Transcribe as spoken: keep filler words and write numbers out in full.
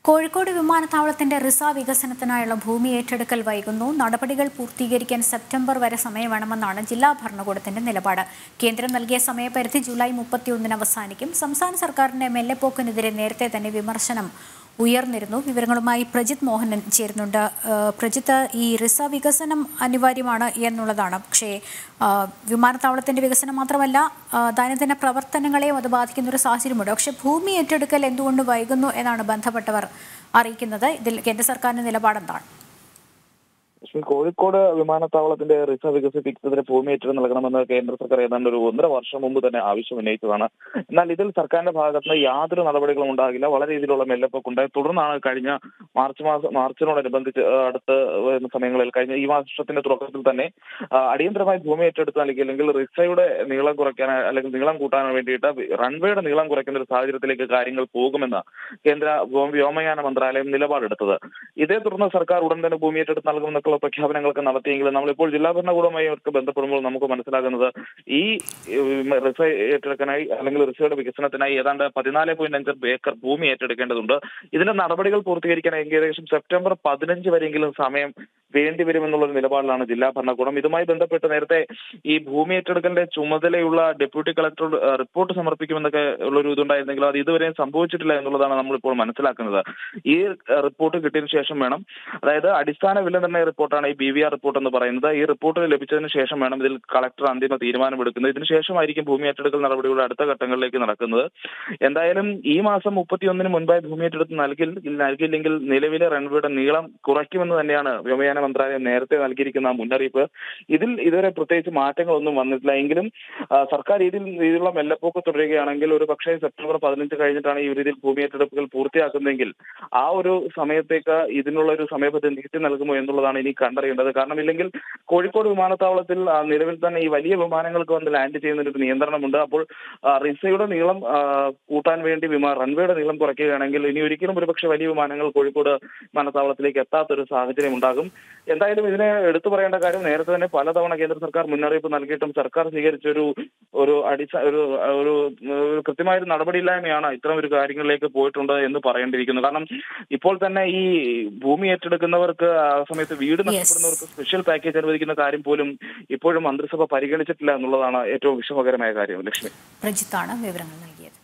കോഴിക്കോട് വിമാനത്താവളത്തിന്റെ റിസ വികസനത്തിനായുള്ള ഭൂമി ഏറ്റെടുക്കൽ വൈകുന്നു. നടപടികൾ പൂർത്തീകരിക്കാൻ സെപ്റ്റംബർ വരെ സമയം വേണമെന്നാണ് ജില്ലാ ഭരണകൂടത്തിന്റെ നിലപാട്. കേന്ദ്രം നൽകിയ സമയപരിധി ജൂലൈ മുപ്പത്തിയൊന്നിന് അവസാനിക്കും. സംസ്ഥാന സർക്കാരിന്റെ മെല്ലെപ്പോക്കിനെതിരെ നേരത്തെ തന്നെ വിമർശനം ഉയർന്നിരുന്നു. വിവരങ്ങളുമായി പ്രജിത് മോഹനൻ ചേരുന്നുണ്ട്. പ്രജിത്ത്, ഈ റിസ വികസനം അനിവാര്യമാണ് എന്നുള്ളതാണ്. പക്ഷേ വിമാനത്താവളത്തിന്റെ വികസനം മാത്രമല്ല, ദൈനംദിന പ്രവർത്തനങ്ങളെയും അത് ബാധിക്കുന്ന ഒരു സാഹചര്യമുണ്ട്. പക്ഷേ ഭൂമി ഏറ്റെടുക്കൽ എന്തുകൊണ്ട് വൈകുന്നു എന്നാണ് ബന്ധപ്പെട്ടവർ അറിയിക്കുന്നത്. ഇതിൽ കേന്ദ്ര സർക്കാരിന്റെ നിലപാടെന്താണ്? കോഴിക്കോട് വിമാനത്താവളത്തിന്റെ റിസ വികസിപ്പിക്കുന്നതിന് ഭൂമി ഏറ്റെടുത്ത് നൽകണമെന്ന് കേന്ദ്ര സർക്കാർ ഏതാണ്ട് ഒരു ഒന്നര വർഷം മുമ്പ് തന്നെ ആവശ്യം ഉന്നയിച്ചതാണ്. എന്നാൽ ഇതിൽ സർക്കാരിന്റെ ഭാഗത്ത് നിന്ന് യാതൊരു നടപടികളും ഉണ്ടാകില്ല. വളരെ രീതിയിലുള്ള മെല്ലെപ്പൊക്കുണ്ടായി. തുടർന്നാണ് കഴിഞ്ഞ മാർച്ച് മാസം മാർച്ചിനോടനുബന്ധിച്ച് അടുത്ത സമയങ്ങളിൽ കഴിഞ്ഞ ഈ മാസത്തിന്റെ തുടക്കത്തിൽ തന്നെ അടിയന്തരമായി ഭൂമി ഏറ്റെടുത്ത് നൽകി അല്ലെങ്കിൽ റിസയുടെ നീളം കുറയ്ക്കാൻ അല്ലെങ്കിൽ നീളം കൂട്ടാൻ വേണ്ടിയിട്ട് റൺവേയുടെ നീളം കുറയ്ക്കുന്ന ഒരു സാഹചര്യത്തിലേക്ക് കാര്യങ്ങൾ പോകുമെന്ന് കേന്ദ്ര വ്യോമയാന മന്ത്രാലയം നിലപാടെടുത്തത്. ഇതേ തുടർന്ന് സർക്കാർ ഉടൻ തന്നെ ഭൂമി ഏറ്റെടുത്ത് നൽകുമെന്നൊക്കെ പ്രഖ്യാപനങ്ങളൊക്കെ നടത്തിയെങ്കിലും നമ്മളിപ്പോൾ ജില്ലാ ഭരണകൂടവുമായി അവർക്ക് ബന്ധപ്പെടുമ്പോൾ നമുക്ക് മനസ്സിലാകുന്നത് ഈ റിസ ഏറ്റെടുക്കാനായി അല്ലെങ്കിൽ റിസയുടെ വികസനത്തിനായി ഏതാണ്ട് പതിനാല് പോയിന്റ് അഞ്ച് ഏക്കർ ഭൂമി ഏറ്റെടുക്കേണ്ടതുണ്ട്. ഇതിന്റെ നടപടികൾ പൂർത്തീകരിക്കാൻ ഏകദേശം സെപ്റ്റംബർ പതിനഞ്ച് വരെയെങ്കിലും സമയം വേണ്ടിവരുമെന്നുള്ളൊരു നിലപാടിലാണ് ജില്ലാ ഭരണകൂടം. ഇതുമായി ബന്ധപ്പെട്ട് നേരത്തെ ഈ ഭൂമി ഏറ്റെടുക്കലിന്റെ ചുമതലയുള്ള ഡെപ്യൂട്ടി കളക്ടറോട് റിപ്പോർട്ട് സമർപ്പിക്കുമെന്നൊക്കെ ഉള്ളൊരു ഇതുണ്ടായിരുന്നെങ്കിലും അത് ഇതുവരെ സംഭവിച്ചിട്ടില്ല എന്നുള്ളതാണ് നമ്മളിപ്പോൾ മനസ്സിലാക്കുന്നത്. ഈ റിപ്പോർട്ട് കിട്ടിയതിനു ശേഷം വേണം, അതായത് അടിസ്ഥാന വില നിർണ്ണയ റിപ്പോർട്ടാണ് ഈ ബി വി ആർ റിപ്പോർട്ട് എന്ന് പറയുന്നത്. ഈ റിപ്പോർട്ട് ലഭിച്ചതിന് ശേഷം വേണം ഇതിൽ കളക്ടർ അന്തിമ തീരുമാനമെടുക്കുന്നത്. ഇതിനുശേഷമായിരിക്കും ഭൂമി ഏറ്റെടുക്കൽ നടപടികളുടെ അടുത്ത ഘട്ടങ്ങളിലേക്ക് നടക്കുന്നത്. എന്തായാലും ഈ മാസം മുപ്പത്തിയൊന്നിന് മുൻപായി ഭൂമി ഏറ്റെടുത്ത് നൽകി നൽകിയില്ലെങ്കിൽ നിലവിലെ റൺവേയുടെ നീളം കുറയ്ക്കുമെന്ന് തന്നെയാണ് വ്യോമയാന മന്ത്രാലയം നേരത്തെ നൽകിയിരിക്കുന്ന മുന്നറിയിപ്പ്. ഇതിൽ ഇതുവരെ പ്രത്യേകിച്ച് മാറ്റങ്ങളൊന്നും വന്നിട്ടില്ല. എങ്കിലും സർക്കാർ രീതിയിൽ രീതിയിലുള്ള മെല്ലെപ്പോക്ക് തുടരുകയാണെങ്കിൽ ഒരു പക്ഷേ സെപ്റ്റംബർ പതിനഞ്ച് കഴിഞ്ഞിട്ടാണ് ഈ രീതിയിൽ ഭൂമി ഏറ്റെടുപ്പുകൾ പൂർത്തിയാക്കുന്നതെങ്കിൽ ആ ഒരു സമയത്തേക്ക് ഇതിനുള്ള ഒരു സമയപരിധി നീട്ടി നൽകുമോ എന്നുള്ളതാണ് ഇനി കണ്ടറിയേണ്ടത്. കാരണം ഇല്ലെങ്കിൽ കോഴിക്കോട് വിമാനത്താവളത്തിൽ നിലവിൽ തന്നെ ഈ വലിയ വിമാനങ്ങൾക്ക് വന്ന് ലാൻഡ് ചെയ്യുന്നതിന് ഒരു നിയന്ത്രണമുണ്ട്. അപ്പോൾ റിസയുടെ നീളം കൂട്ടാൻ വേണ്ടി വിമാന റൺവേയുടെ നീളം കുറയ്ക്കുകയാണെങ്കിൽ ഇനി ഒരിക്കലും ഒരുപക്ഷെ വലിയ വിമാനങ്ങൾ കോഴിക്കോട് വിമാനത്താവളത്തിലേക്ക് എത്താത്തൊരു സാഹചര്യം ഉണ്ടാകും. എന്തായാലും ഇതിനെ എടുത്തു പറയേണ്ട കാര്യം, നേരത്തെ തന്നെ പലതവണ കേന്ദ്ര സർക്കാർ മുന്നറിയിപ്പ് നൽകിയിട്ടും സർക്കാർ സ്വീകരിച്ചൊരു ഒരു അടിച്ച ഒരു ഒരു കൃത്യമായൊരു നടപടിയില്ലായ്മയാണ് ഇത്തരം ഒരു കാര്യങ്ങളിലേക്ക് പോയിട്ടുണ്ട് എന്ന് പറയേണ്ടിയിരിക്കുന്നു. കാരണം ഇപ്പോൾ തന്നെ ഈ ഭൂമി ഏറ്റെടുക്കുന്നവർക്ക് ആ സമയത്ത് വീട് നഷ്ടപ്പെടുന്നവർക്ക് സ്പെഷ്യൽ പാക്കേജ് അനുവദിക്കുന്ന കാര്യം പോലും ഇപ്പോഴും മന്ത്രിസഭ പരിഗണിച്ചിട്ടില്ല എന്നുള്ളതാണ് ഏറ്റവും വിഷമകരമായ കാര്യം. ലക്ഷ്മി, പ്രജിത്താണ് വിവരങ്ങൾ നൽകിയത്.